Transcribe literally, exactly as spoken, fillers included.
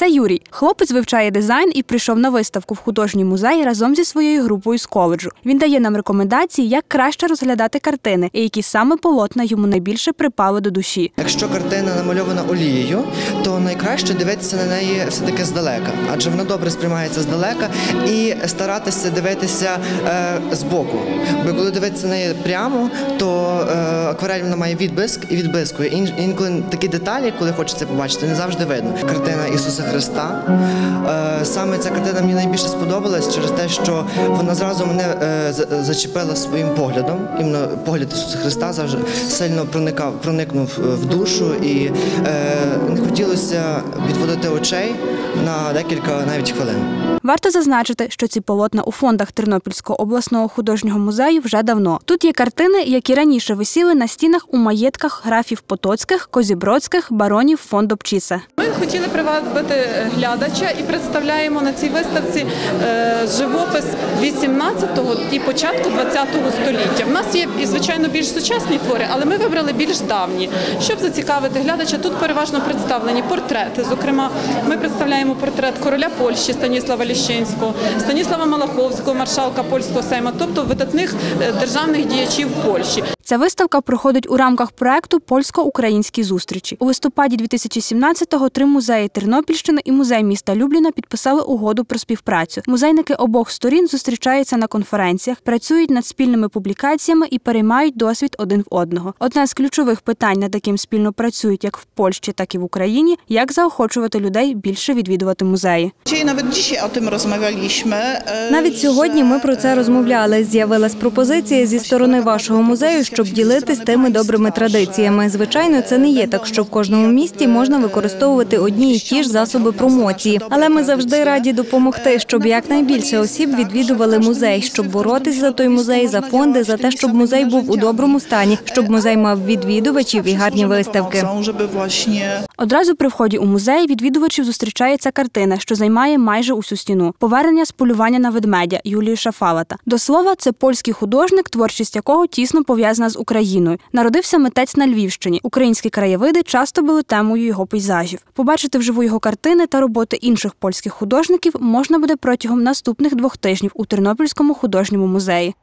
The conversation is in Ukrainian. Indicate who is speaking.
Speaker 1: Це Юрій. Хлопець вивчає дизайн і прийшов на виставку в художній музей разом зі своєю групою з коледжу. Він дає нам рекомендації, як краще розглядати картини і які саме полотна йому найбільше припали до душі.
Speaker 2: Якщо картина намальована олією, то найкраще дивитися на неї все-таки здалека, адже вона добре сприймається здалека, і старатися дивитися е, збоку. Бо коли дивитися на неї прямо, то е, акварель вона має відблиск і відблискує. Ін, інколи такі деталі, коли хочеться побачити, не завжди видно. Картина Ісуса Христа. Е, саме ця картина мені найбільше сподобалась через те, що вона зразу мене е, зачепила своїм поглядом. Іменно погляд Ісуса Христа завжди сильно проникав, проникнув в душу, і е, не хотілося відводити очей на декілька навіть хвилин.
Speaker 1: Варто зазначити, що ці полотна у фондах Тернопільського обласного художнього музею вже давно. Тут є картини, які раніше висіли на стінах у маєтках графів Потоцьких, Козібродських, баронів фон Добчіса.
Speaker 3: Ми хотіли привабити глядача і представляємо на цій виставці живопис вісімнадцятого і початку двадцятого століття. У нас є, звичайно, більш сучасні твори, але ми вибрали більш давні. Щоб зацікавити глядача, тут переважно представлені портрети. Зокрема, ми представляємо портрет короля Польщі Станіслава Ліщинського, Станіслава Малаховського, маршалка польського сейму, тобто видатних державних діячів Польщі.
Speaker 1: Ця виставка проходить у рамках проекту «Польсько-українські зустрічі». У листопаді дві тисячі сімнадцятого три музеї Тернопільщини і музей міста Любліна підписали угоду про співпрацю. Музейники обох сторін зустрічаються на конференціях, працюють над спільними публікаціями і переймають досвід один в одного. Одне з ключових питань, над яким спільно працюють як в Польщі, так і в Україні – як заохочувати людей більше відвідувати музеї.
Speaker 4: Навіть сьогодні ми про це розмовляли. З'явилась пропозиція зі сторони вашого музею, щоб ділитись тими добрими традиціями. Звичайно, це не є так, що в кожному місті можна використовувати одні і ті ж засоби промоції. Але ми завжди раді допомогти, щоб якнайбільше осіб відвідували музей, щоб боротись за той музей, за фонди, за те, щоб музей був у доброму стані, щоб музей мав відвідувачів і гарні виставки.
Speaker 1: Одразу при вході у музей відвідувачів зустрічає ця картина, що займає майже усю стіну. «Повернення з полювання на ведмедя» Юлії Шафалата. До слова, це польський художник, творчість якого тісно пов'язана з Україною. Народився митець на Львівщині. Українські краєвиди часто були темою його пейзажів. Побачити вживу його картини та роботи інших польських художників можна буде протягом наступних двох тижнів у Тернопільському художньому музеї.